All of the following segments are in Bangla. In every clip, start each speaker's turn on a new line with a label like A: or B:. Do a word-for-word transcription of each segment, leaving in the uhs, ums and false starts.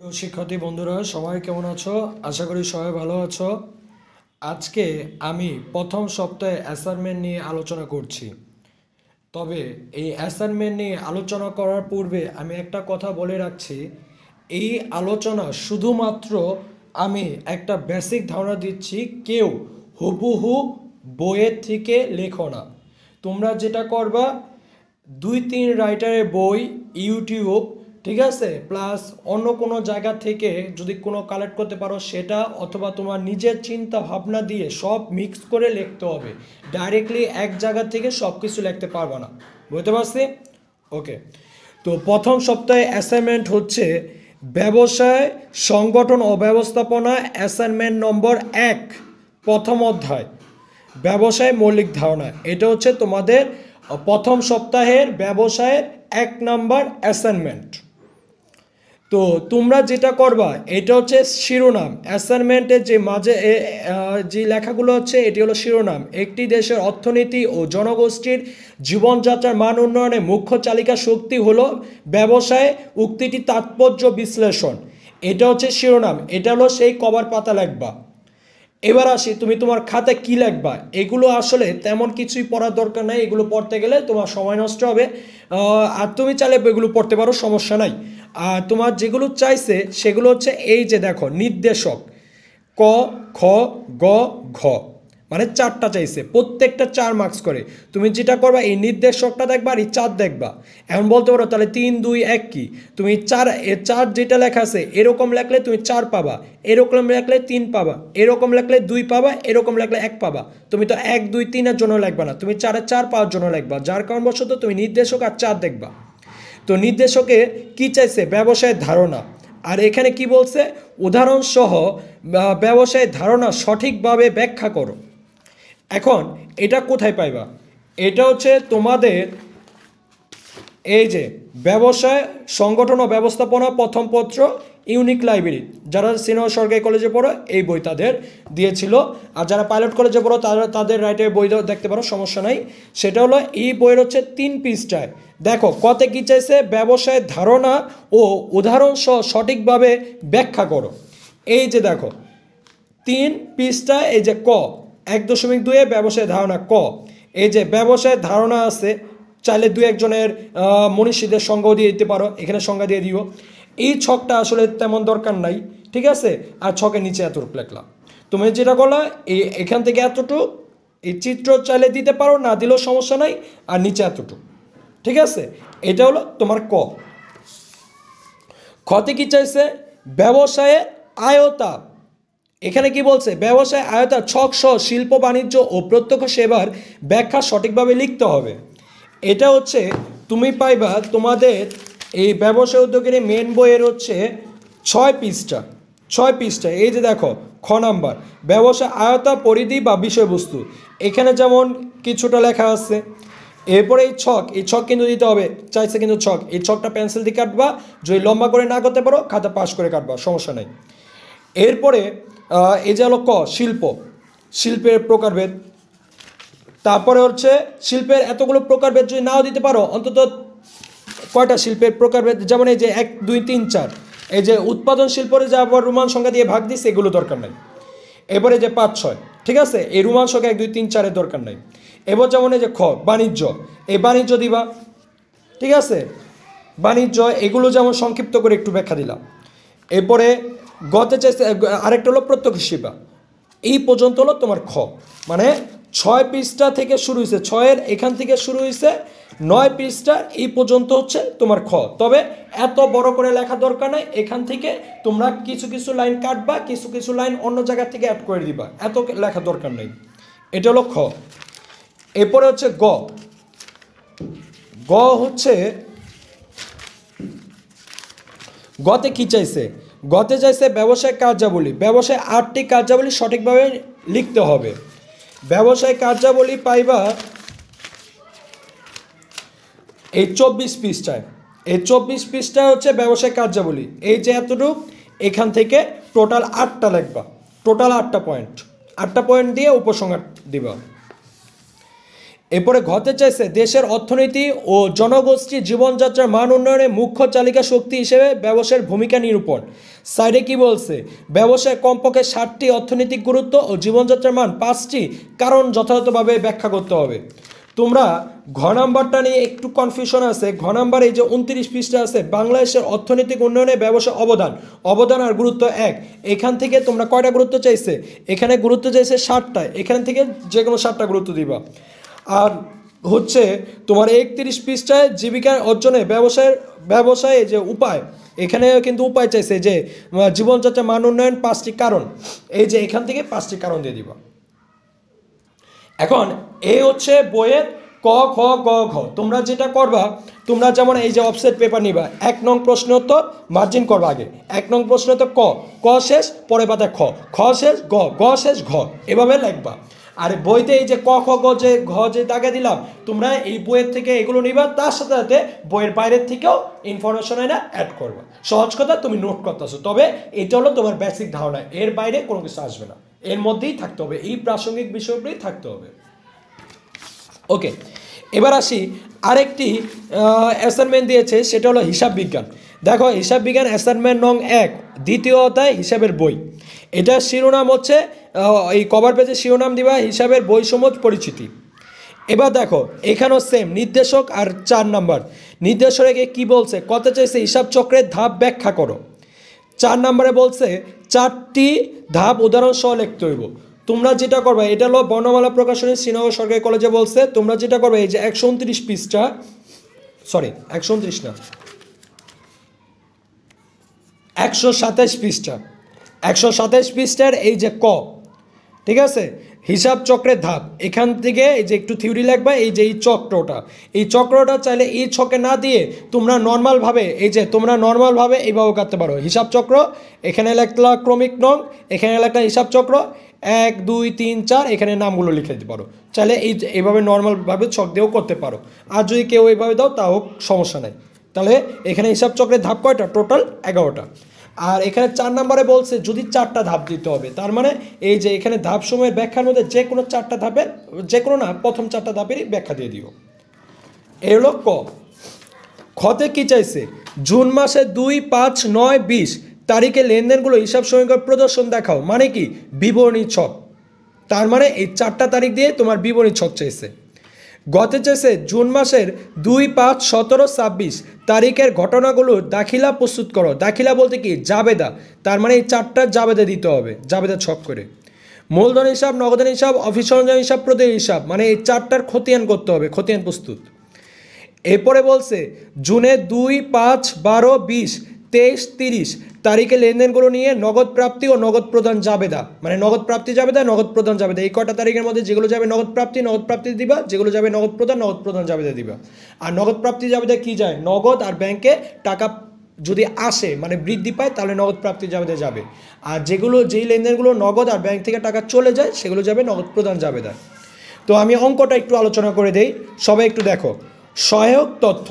A: শিক্ষার্থী বন্ধুরা সবাই কেমন আছো? আশা করি সবাই ভালো আছো। আজকে আমি প্রথম সপ্তাহে অ্যাসাইনমেন্ট নিয়ে আলোচনা করছি। তবে এই অ্যাসাইনমেন্ট নিয়ে আলোচনা করার পূর্বে আমি একটা কথা বলে রাখছি, এই আলোচনা শুধুমাত্র আমি একটা বেসিক ধারণা দিচ্ছি, কেউ হুবহু বইয়ের থেকে লেখো না। তোমরা যেটা করবা, দুই তিন রাইটারের বই, ইউটিউব, ঠিক আছে, প্লাস অন্য কোনো জায়গা থেকে যদি কোনো কালেক্ট করতে পারো সেটা, অথবা তোমার নিজের চিন্তা ভাবনা দিয়ে সব মিক্স করে লিখতে হবে। ডাইরেক্টলি এক জায়গা থেকে সব কিছু লিখতে পারবে না, বুঝতে পারছি? ওকে, তো প্রথম সপ্তাহে অ্যাসাইনমেন্ট হচ্ছে ব্যবসায় সংগঠন ও ব্যবস্থাপনা, অ্যাসাইনমেন্ট নম্বর এক, প্রথম অধ্যায় ব্যবসায় মৌলিক ধারণা। এটা হচ্ছে তোমাদের প্রথম সপ্তাহের ব্যবসায়ের এক নাম্বার অ্যাসাইনমেন্ট। তো তোমরা যেটা করবা, এটা হচ্ছে শিরোনাম। অ্যাসাইনমেন্টের যে মাঝে যে লেখাগুলো হচ্ছে এটি হলো শিরোনাম। একটি দেশের অর্থনীতি ও জনগোষ্ঠীর জীবনযাত্রার মান উন্নয়নে মুখ্য চালিকা শক্তি হলো ব্যবসায়, উক্তিটি তাৎপর্য বিশ্লেষণ। এটা হচ্ছে শিরোনাম, এটা হলো সেই কভার পাতা লিখবা। এবার আসি, তুমি তোমার খাতায় কী লিখবা। এগুলো আসলে তেমন কিছুই পড়ার দরকার নাই, এগুলো পড়তে গেলে তোমার সময় নষ্ট হবে। আর তুমি চাইলে এগুলো পড়তে পারো, সমস্যা নাই। আর তোমার যেগুলো চাইছে সেগুলো হচ্ছে এই যে দেখো, নির্দেশক ক, খ, গ, ঘ, মানে চারটা চাইছে, প্রত্যেকটা চার মার্কস করে। তুমি যেটা করবা, এই নির্দেশকটা দেখবা আর এই চার দেখবা। এখন বলতে পারো তাহলে তিন দুই এক কি, তুমি চার চার যেটা লেখা আছে এরকম লেখলে তুমি চার পাবা, এরকম লেখলে তিন পাবা, এরকম লেখলে দুই পাবা, এরকম লেখলে এক পাবা। তুমি তো এক দুই তিনের জন্য লিখবা না, তুমি চারে চার পাওয়ার জন্য লিখবা। যার কারণবশত তুমি নির্দেশক আর চার দেখবা। তো নির্দেশকে কি চাইছে? ব্যবসায়ের ধারণা। আর এখানে কি বলছে? উদাহরণসহ ব্যবসায়ের ধারণা সঠিকভাবে ব্যাখ্যা করো। এখন এটা কোথায় পাইবা? এটা হচ্ছে তোমাদের এই যে ব্যবসায় সংগঠন ও ব্যবস্থাপনা প্রথম পত্র, ইউনিক লাইব্রেরি। যারা সিনিয়র সরকারি কলেজে পড়ো এই বই তাদের দিয়েছিল, আর যারা পাইলট কলেজে পড়ো তারা তাদের রাইটের বই দেখতে পারো, সমস্যা নাই। সেটা হলো এই বইয়ের হচ্ছে তিন পৃষ্ঠায়। দেখো কতে কী চাইছে? ব্যবসায়ের ধারণা ও উদাহরণ সহ সঠিকভাবে ব্যাখ্যা করো। এই যে দেখো তিন পৃষ্ঠায় এই যে ক এক দশমিক দুয়ে ব্যবসায়ের ধারণা ক, এই যে ব্যবসায়ের ধারণা আছে, চাইলে দু একজনের মনীষীদের সংজ্ঞাও দিয়ে দিতে পারো, এখানে সংজ্ঞা দিয়ে দিও। এই ছকটা আসলে তেমন দরকার নাই, ঠিক আছে। আর ছকের নিচে এতটুকু লেখলাম। তুমি যেটা করলা, এই এখান থেকে এতটুকু, এই চিত্র চাইলে দিতে পারো, না দিলেও সমস্যা নাই, আর নিচে এতটুকু, ঠিক আছে। এটা হলো তোমার ক। খতে কি চাইছে? ব্যবসায়ের আয়তা। এখানে কি বলছে? ব্যবসায় আয়তা ছক সহ শিল্প বাণিজ্য ও প্রত্যক্ষ সেবার ব্যাখ্যা সঠিকভাবে লিখতে হবে। এটা হচ্ছে তুমি পাইবা তোমাদের এই ব্যবসায় উদ্যোগের মেন বইয়ের হচ্ছে ছয় পৃষ্ঠা, ছয় পৃষ্ঠা। এই যে দেখো খ নাম্বার, ব্যবসা আয়তা পরিধি বা বিষয়বস্তু। এখানে যেমন কিছুটা লেখা আছে। এরপরে এই ছক, এই ছক কিন্তু দিতে হবে, চাইছে কিন্তু ছক। এই ছকটা পেন্সিল দিয়ে কাটবা, যদি লম্বা করে না করতে পারো খাতা পাশ করে কাটবা, সমস্যা নেই। এরপরে এই যে হলো ক, শিল্প, শিল্পের প্রকারভেদ। তারপরে হচ্ছে শিল্পের এতগুলো প্রকারভেদ যদি নাও দিতে পারো, অন্তত কয়টা শিল্পের প্রকারভেদ, যেমন এই যে এক দুই তিন চার, এই যে উৎপাদন শিল্পরে যা আবার রোমান সংখ্যা দিয়ে ভাগ দিচ্ছে এগুলো দরকার নাই। এবারে যে পাঁচ ছয়, ঠিক আছে, এই রোমান সংখ্যা এক দুই তিন চারের দরকার নাই। এবার যেমন এই যে খ, বাণিজ্য, এই বাণিজ্য দিবা, ঠিক আছে, বাণিজ্য, এগুলো যেমন সংক্ষিপ্ত করে একটু ব্যাখ্যা দিলাম। এরপরে গতে চাইছে আরেকটা হলো প্রত্যক্ষ সেবা। এই পর্যন্ত হলো তোমার খ, মানে ছয় পৃষ্ঠা থেকে শুরু হয়েছে, ছয়ের এখান থেকে শুরু হয়েছে, নয় পৃষ্ঠা এই পর্যন্ত হচ্ছে তোমার খ। তবে এত বড় করে লেখা দরকার নাই, এখান থেকে তোমরা কিছু কিছু লাইন কাটবা, কিছু কিছু লাইন অন্য জায়গা থেকে অ্যাড করে দিবা, এত লেখা দরকার নেই। এটা হলো খ। এরপরে হচ্ছে গ। গ হচ্ছে গতে কি চাইছে? গতে চাইছে ব্যবসায় কার্যাবলী। ব্যবসায় আটটি কার্যাবলী সঠিকভাবে লিখতে হবে। ব্যবসায় কার্যাবলী পাইবা এই চব্বিশ পৃষ্ঠায়। এই চব্বিশ পৃষ্ঠায় হচ্ছে ব্যবসায় কার্যাবলী। এই যে এতটুক, এখান থেকে টোটাল আটটা লিখবা, টোটাল আটটা পয়েন্ট, আটটা পয়েন্ট দিয়ে উপসংহার দিবা। এরপরে ঘতে চাইছে দেশের অর্থনীতি ও জনগোষ্ঠীর জীবনযাত্রার মান উন্নয়নে মুখ্য চালিকা শক্তি হিসেবে ব্যবসায়ের ভূমিকা নিরূপণ। সাইডে কি বলছে, ব্যবসায় কমপক্ষে ষাটটি অর্থনৈতিক গুরুত্ব ও জীবনযাত্রার মান পাঁচটি কারণ যথাযথভাবে ব্যাখ্যা করতে হবে। তোমরা ঘ নাম্বারটা নিয়ে একটু কনফিউশন আছে। ঘ নাম্বার এই যে উনত্রিশ পৃষ্ঠা আছে, বাংলাদেশের অর্থনৈতিক উন্নয়নে ব্যবসা অবদান, অবদান আর গুরুত্ব এক। এখান থেকে তোমরা কয়টা গুরুত্ব চাইছে, এখানে গুরুত্ব চাইছে ষাটটা, এখান থেকে যে কোনো ষাটটা গুরুত্ব দিবা। আর হচ্ছে তোমার একত্রিশ পৃষ্ঠায় জীবিকা অর্জনে ব্যবসায়ের ব্যবসায়ে যে উপায়, এখানে কিন্তু উপায় চাইছে যে জীবনযাত্রা মান উন্নয়ন পাঁচটি কারণ, এই যে এখান থেকে পাঁচটি কারণ দিয়ে দিবা। এখন এই হচ্ছে বইয়ের ক খ গ ঘ। তোমরা যেটা করবা, তোমরা যেমন এই যে অফসেট পেপার নিবা, এক নং প্রশ্ন তো মার্জিন করবা আগে, এক নং প্রশ্ন তো ক, ক শেষ পরে পাতা খ, খ শেষ গ, গ শেষ ঘ, এভাবে লিখবা। আর বইতে এই যে ক খ গ যে ঘ যে দাগে দিলাম, তোমরা এই বইয়ের থেকে এগুলো নিবা, তার সাথে সাথে বইয়ের বাইরের থেকেও ইনফরমেশন এনে অ্যাড করবা। সহজ কথা, তুমি নোট করতেছো, তবে এটা হলো তোমার বেসিক ধারণা, এর বাইরে কোনো কিছু আসবে না, এর মধ্যেই থাকতে হবে, এই প্রাসঙ্গিক বিষয়গুলোই থাকতে হবে। ওকে, এবার আসি আরেকটি অ্যাসাইনমেন্ট দিয়েছে, সেটা হলো হিসাব বিজ্ঞান। দেখো, হিসাব বিজ্ঞান অ্যাসাইনমেন্ট নং এক, দ্বিতীয় অধ্যায় হিসাবের বই। এটার শিরোনাম হচ্ছে, এই কভার পেজে শিরোনাম দিবা হিসাবের বইসমূহ পরিচিতি। এবার দেখো, এখানেও সেম নির্দেশক আর চার নাম্বার নির্দেশকে কি বলছে, কত চাইছে হিসাব চক্রের ধাপ ব্যাখ্যা করো। চার নম্বরে বলছে চারটি ধাপ উদাহরণ সহ লিখতে হইব। তোমরা যেটা করবে, এটা হলো বর্ণমালা প্রকাশনী শ্রীনগর সরকারি কলেজে বলছে, তোমরা যেটা করবে এই যে একশো উনত্রিশ পৃষ্ঠা, সরি একশো উনত্রিশ না একশো সাতাশ পৃষ্ঠা, একশো সাতাশ পৃষ্ঠার এই যে ক, ঠিক আছে, হিসাব চক্রের ধাপ, এখান থেকে এই যে একটু থিওরি লাগবে, এই যে এই চক্রটা, এই চক্রটা চাইলে এই ছকে না দিয়ে তোমরা নর্মালভাবে, এই যে তোমরা নর্মালভাবে এইভাবে কাটতে পারো। হিসাব চক্র, এখানে লেখলা ক্রমিক নং, এখানে লেখলা হিসাব চক্র এক দুই তিন চার, এখানে নামগুলো লিখে দিতে পারো। চাইলে এই এইভাবে নর্মালভাবে ছক দিয়েও করতে পারো, আর যদি কেউ এইভাবে দাও তাও সমস্যা নেই। তাহলে এখানে হিসাব চক্রের ধাপ কয়টা, টোটাল এগারোটা। আর এখানে চার নম্বরে বলছে যদি চারটা ধাপ দিতে হবে, তার মানে এই যে এখানে ধাপ সময়ের ব্যাখ্যার মধ্যে যে কোনো চারটা ধাপের, যে কোনো না প্রথম চারটা ধাপেরই ব্যাখ্যা দিয়ে দিও। এই হলো ক। খতে কি চাইছে, জুন মাসে দুই পাঁচ নয় বিশ তারিখে লেনদেনগুলো হিসাব সমীক্ষার প্রদর্শন দেখাও, মানে কি বিবরণী ছক, তার মানে এই চারটা তারিখ দিয়ে তোমার বিবরণী ছক চাইছে। গতে চাইছে জুন মাসের দুই পাঁচ সতেরো ছাব্বিশ তারিখের ঘটনাগুলোর দাখিলা প্রস্তুত করো। দাখিলা বলতে কি জাবেদা, তার মানে এই চারটা জাবেদা দিতে হবে, জাবেদা ছক করে। মূলধন হিসাব, নগদান হিসাব, অফিস সরঞ্জাম হিসাব, প্রদেয় হিসাব, মানে এই চারটার খতিয়ান করতে হবে, খতিয়ান প্রস্তুত। এরপরে বলছে জুনে দুই পাঁচ বারো বিশ তেইশ তিরিশ তারিখে লেনদেনগুলো নিয়ে নগদ প্রাপ্তি ও নগদ প্রদান জাবেদা, মানে নগদ প্রাপ্তি জাবেদা, নগদ প্রদান জাবেদা, এই কটা তারিখের মধ্যে যেগুলো যাবে নগদ প্রাপ্তি, নগদ প্রাপ্তি দিবা, যেগুলো যাবে নগদ প্রদান, নগদ প্রদান জাবেদা দিবা। আর নগদ প্রাপ্তি জাবেদা কি যায়, নগদ আর ব্যাংকে টাকা যদি আসে, মানে বৃদ্ধি পায়, তাহলে নগদ প্রাপ্তি জাবেদা যাবে। আর যেগুলো যেই লেনদেনগুলো নগদ আর ব্যাংক থেকে টাকা চলে যায়, সেগুলো যাবে নগদ প্রদান জাবেদা। তো আমি অঙ্কটা একটু আলোচনা করে দেই, সবাই একটু দেখো। সহায়ক তথ্য,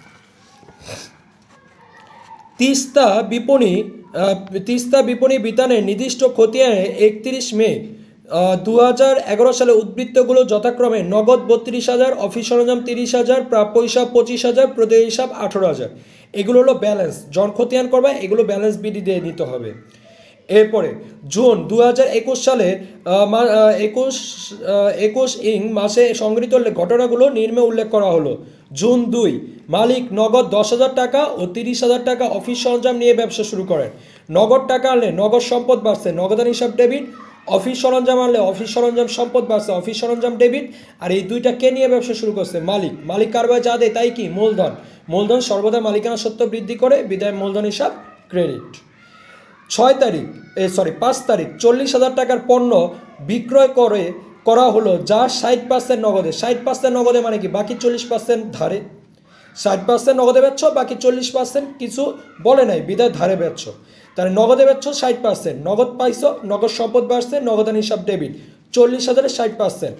A: তিস্তা বিপণী তিস্তা বিপণী বিতানের নির্দিষ্ট খতিয়ানে একত্রিশ মে দু হাজার এগারো সালে উদ্বৃত্তগুলো যথাক্রমে নগদ বত্রিশ হাজার, অফিস সরঞ্জাম তিরিশ হাজার, প্রাপ্য হিসাব পঁচিশ হাজার, প্রদেয় হিসাব আঠেরো হাজার। এগুলো হলো ব্যালেন্স, জন খতিয়ান করবা, এগুলো ব্যালেন্স বিধি দিয়ে নিতে হবে। এরপরে জুন দু হাজার একুশ সালে একুশ একুশ ইং মাসে সংগৃহীত ঘটনাগুলো নিম্নে উল্লেখ করা হলো। জুন দুই, মালিক নগদ দশ হাজার টাকা ও তিরিশ হাজার টাকা অফিস সরঞ্জাম নিয়ে ব্যবসা শুরু করেন। নগদ টাকা আনলে নগদ সম্পদ বাড়ছে, নগদান হিসাব ডেবিট। অফিস সরঞ্জাম আনলে অফিস সরঞ্জাম সম্পদ বাড়ছে, অফিস সরঞ্জাম ডেবিট। আর এই দুইটা কে নিয়ে ব্যবসা শুরু করছে, মালিক। মালিক কারবার যা দেয় তাই কি মূলধন, মূলধন সর্বদা মালিকানা সত্ত্ব বৃদ্ধি করে, বিদায় মূলধন হিসাব ক্রেডিট। ছয় তারিখ এ সরি পাঁচ তারিখ চল্লিশ হাজার টাকার পণ্য বিক্রয় করে করা হলো, যা ষাট পার্সেন্ট নগদে। ষাট পার্সেন্ট নগদে মানে কি, বাকি চল্লিশ পার্সেন্ট ধারে। ষাট পার্সেন্ট নগদে বেচছ, বাকি চল্লিশ পার্সেন্ট কিছু বলে নাই, বিদায় ধারে বেচছ। তাহলে নগদে বেচছ ষাট পার্সেন্ট, নগদ পাইছো, নগদ সম্পদ বাড়ছে, নগদান হিসাব ডেবিট। চল্লিশ হাজারে ষাট পার্সেন্ট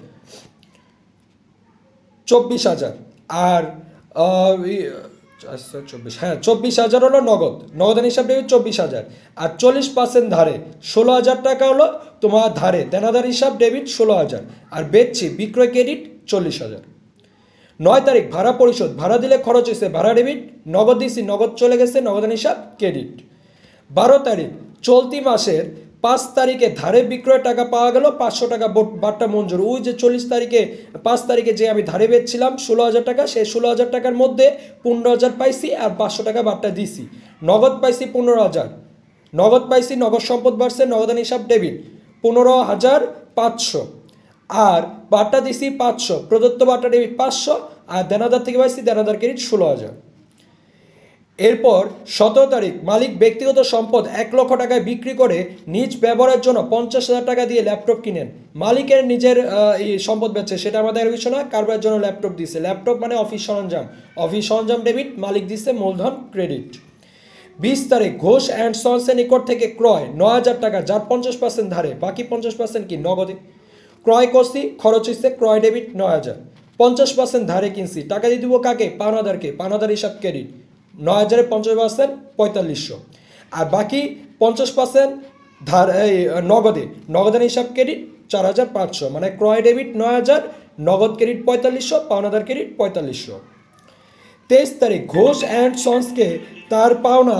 A: চব্বিশ হাজার, আর চব্বিশ হ্যাঁ চব্বিশ হাজার হলো নগদ, নগদান হিসাব ডেবিট চব্বিশ হাজার। আর চল্লিশ পার্সেন্ট ধারে ষোলো হাজার টাকা হলো তোমার ধারে, দেনাদার হিসাব ডেবিট ষোলো হাজার। আর বেচছি বিক্রয় ক্রেডিট চল্লিশ হাজার। নয় তারিখ ভাড়া পরিশোধ, ভাড়া দিলে খরচ হয়েছে ভাড়া ডেবিট, নগদ দিছি নগদ চলে গেছে নগদান হিসাব ক্রেডিট। বারো তারিখ চলতি মাসের পাঁচ তারিখে ধারে বিক্রয় টাকা পাওয়া গেল পাঁচশো টাকা বাট্টা মঞ্জুর। ওই যে চল্লিশ তারিখে পাঁচ তারিখে যে আমি ধারে বেচছিলাম ষোলো হাজার টাকা, সেই ষোলো হাজার টাকার মধ্যে পনেরো হাজার পাইছি আর পাঁচশো টাকা বাট্টা দিছি। নগদ পাইছি পনেরো হাজার, নগদ পাইছি নগদ সম্পদ বাড়ছে নগদান হিসাব ডেবিট পনেরো হাজার পাঁচশো, আর বাট্টা দিছি পাঁচশো, প্রদত্ত বাট্টা ডেবিট পাঁচশো, আর দেনাদার থেকে পাইছি দেনাদার ক্রেডিট ষোলো হাজার। এরপর সতেরো তারিখ মালিক ব্যক্তিগত সম্পদ এক লক্ষ টাকায় বিক্রি করে নিজ ব্যবহারের জন্য পঞ্চাশ হাজার টাকা দিয়ে ল্যাপটপ কিনেন। মালিকের নিজের সম্পদ বেচে, সেটা আমাদের বিষয় না, কারবার জন্য ল্যাপটপ দিছে। ল্যাপটপ মানে অফিস সরঞ্জাম, অফিস সরঞ্জাম ডেবিট, মালিক দিচ্ছে মূলধন ক্রেডিট। বিশ তারিখ ঘোষ অ্যান্ড সন্সের নিকট থেকে ক্রয় নয় হাজার টাকা, যার পঞ্চাশ পার্সেন্ট ধারে, বাকি পঞ্চাশ পার্সেন্ট কি নগদে। ক্রয় করছি, খরচ হচ্ছে ক্রয় ডেবিট নয় হাজার, পঞ্চাশ পার্সেন্ট ধারে কিনছি, টাকা দিয়ে দিব কাকে, পাওনাদারকে, পাওনাদার হিসাব ক্রেডিট নয় হাজারে পঞ্চাশ পার্সেন্ট পঁয়তাল্লিশশো, আর বাকি পঞ্চাশ পার্সেন্ট ধার এই নগদে, নগদের হিসাব ক্রেডিট চার হাজার পাঁচশো, মানে ক্রয় ডেবিট নয় হাজার, নগদ ক্রেডিট পঁয়তাল্লিশশো, পাওনাদার ক্রেডিট পঁয়তাল্লিশশো। তেইশ তারিখ ঘোষ অ্যান্ড সন্সকে তার পাওনা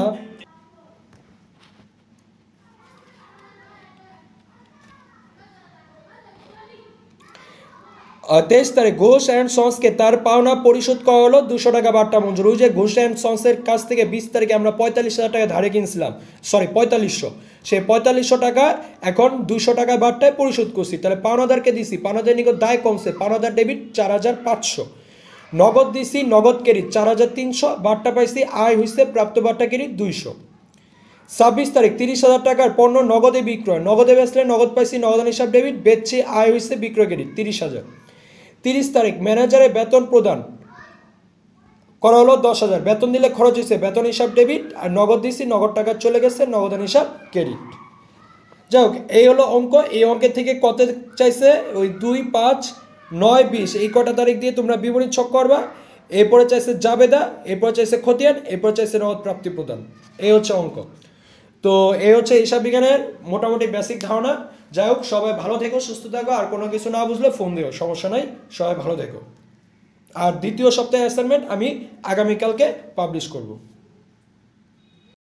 A: তেইশ তারিখ ঘোষ অ্যান্ড সন্সকে তার পাওনা পরিশোধ করা হলো দুশো টাকা বাট্টা মঞ্জুর। ওই যে ঘোষ অ্যান্ড সন্সের কাছ থেকে বিশ তারিখে আমরা পঁয়তাল্লিশ হাজার টাকা ধারে কিনছিলাম, সরি পঁয়তাল্লিশশো, সেই পঁয়তাল্লিশশো টাকা এখন দুশো টাকা বাট্টায় পরিশোধ করছি, তাহলে পাওনাদারকে দিছি, পাওনাদার নিকট দায় কমছে, পাওনাদার ডেবিট চার হাজার পাঁচশো, নগদ দিছি নগদ ক্রেডিট চার হাজার তিনশো, বাট্টা পাইছি আয় হয়েছে প্রাপ্ত বাট্টা ক্রেডিট দুইশো। ছাব্বিশ তারিখ তিরিশ হাজার টাকার পণ্য নগদে বিক্রয়, নগদে বেচলে নগদ পাইছি নগদান হিসাব ডেবিট, বেচছি আয় হয়েছে বিক্রয় ক্রেডিট তিরিশ হাজার। তিরিশ তারিখ ম্যানেজারের বেতন প্রদান করা হলো দশ হাজার, বেতন দিলে খরচ হয়েছে বেতন হিসাব ডেবিট, আর নগদ দিছি নগদ টাকা চলে গেছে নগদান হিসাব ক্রেডিট। যাই হোক, এই হলো অঙ্ক। এই অঙ্কের থেকে কত চাইছে, ওই দুই পাঁচ নয় বিশ, এই কটা তারিখ দিয়ে তোমরা বিবরণী ছক করবা। এরপরে চাইছে জাবেদা, এরপরে চাইছে খতিয়ান, এরপরে চাইছে নগদ প্রাপ্তি প্রদান। এই হচ্ছে অঙ্ক। তো এই হচ্ছে হিসাব বিজ্ঞানের মোটামুটি বেসিক ধারণা। যাই হোক, সবাই ভালো থেকো, সুস্থ থাকো, আর কোনো কিছু না বুঝলে ফোন দিও, সমস্যা নাই, সবাই ভালো থেকো। আর দ্বিতীয় সপ্তাহে অ্যাসাইনমেন্ট আমি আগামীকালকে পাবলিশ করব।